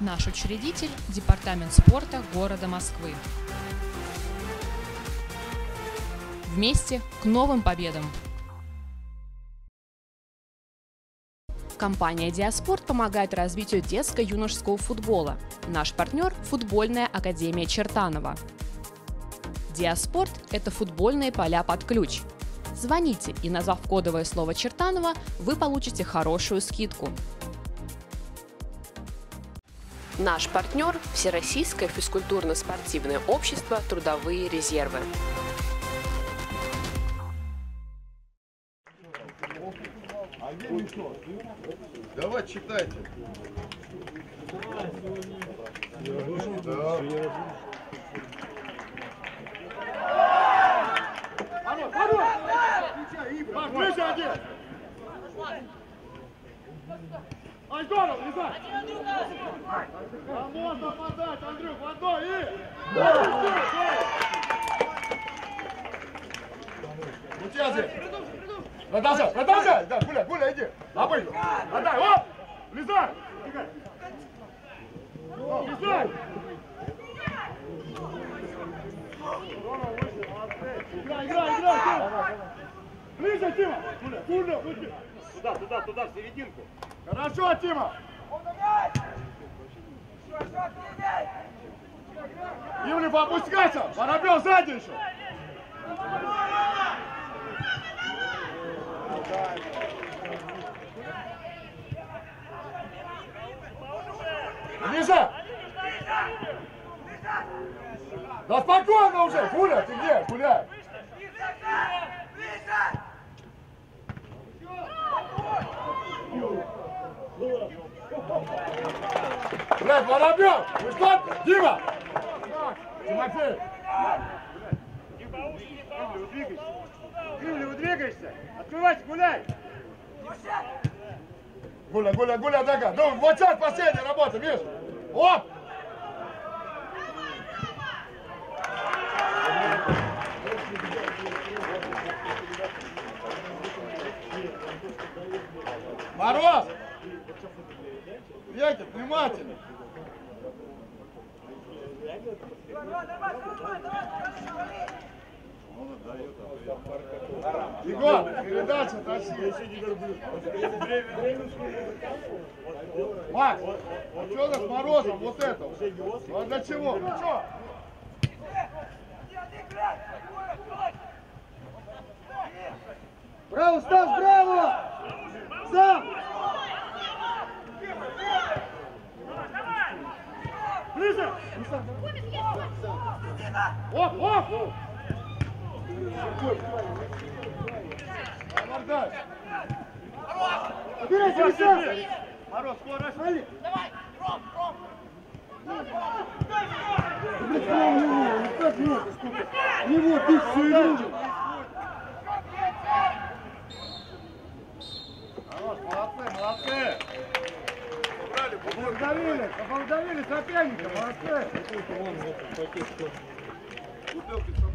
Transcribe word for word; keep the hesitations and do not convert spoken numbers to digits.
Наш учредитель – Департамент спорта города Москвы. Вместе к новым победам! Компания «Диаспорт» помогает развитию детско-юношеского футбола. Наш партнер – футбольная академия Чертанова. «Диаспорт» – это футбольные поля под ключ. Звоните, и назвав кодовое слово «Чертанова», вы получите хорошую скидку. Наш партнер – Всероссийское физкультурно-спортивное общество «Трудовые резервы». Давай, читайте. Да. Ближе один. Антонов, лезай. А можно подать, Андрюх, в одно и... Мутьязы. Продолжай, продолжай. Да, гуляй, гуляй, иди. Лапы. Отдай, оп. Лезай. Лезай. Играй, играй, играй. Ближе, Тима. Гуляй, гуляй. Туда, туда, туда, в серединку. Хорошо, Тима. Ивлев, опускайся. Воробьев сзади еще. Лиза! Да спокойно уже! Гуля, ты где? Гуляй! Блядь, Воробьев! Вы что? Дима! Тимофей! Ивлев, двигайся! Открывайся, гуляй! Гуля, гуля, гуля, дага. Ну, вот сейчас последняя работа, видишь? Оп! Мороз! Ветер, внимательно! Егор, передача тащи. Макс, а что с Морозом вот это? Ну а для чего? Ну что? Браво, Стас, браво! Сам! Ближе! Оп, оп! Мордай! Убирайся, Миша! Мороз, скорость! Давай! Ром, Ром! Не вот, ты все идешь! Хорош, молодцы, молодцы! Поблагодарили, поблагодарили соперника, молодцы!